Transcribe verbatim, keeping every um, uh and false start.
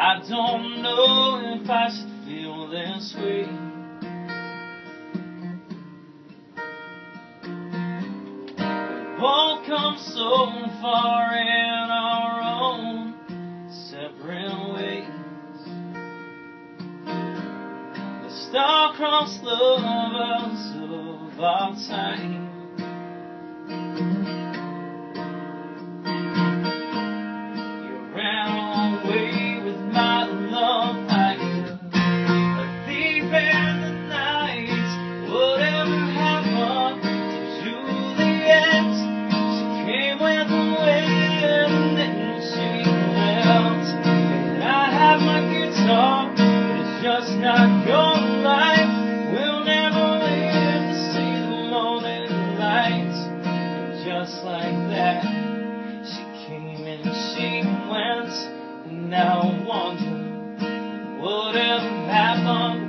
I don't know if I should feel this way. We've all come so far in our own separate ways. The star-crossed lovers of our time. You ran away with my love like a thief in the night. Whatever happened to Juliet? She came with the wind and then she left. And I have my guitar, but it's just not your life. We'll never live to see the morning light. And just like that, she came and she went. And now I wonder whatever happened